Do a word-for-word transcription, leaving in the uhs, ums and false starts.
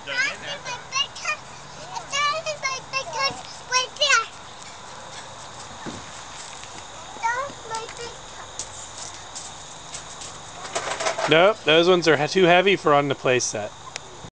Nope, those ones are too heavy for on the play set.